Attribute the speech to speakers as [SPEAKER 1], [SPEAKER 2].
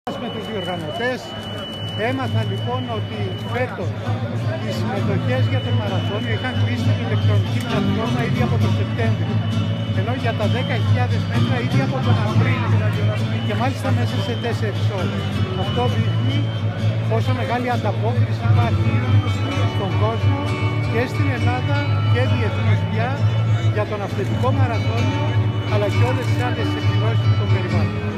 [SPEAKER 1] Με τους διοργανωτές έμαθα λοιπόν ότι φέτος οι συμμετοχές για το μαραθώνιο είχαν κλείσει την ηλεκτρονική πλατφόρμα ήδη από τον Σεπτέμβριο, ενώ για τα 10.000 μέτρα ήδη από τον Απρίλιο και μάλιστα μέσα σε 4 ώρες. Αυτό δείχνει πόσο μεγάλη ανταπόκριση υπάρχει στον κόσμο και στην Ελλάδα και διεθνώς πια για τον αυθεντικό μαραθώνιο, αλλά και όλες τις άλλες εκδηλώσεις των περιβάλλων.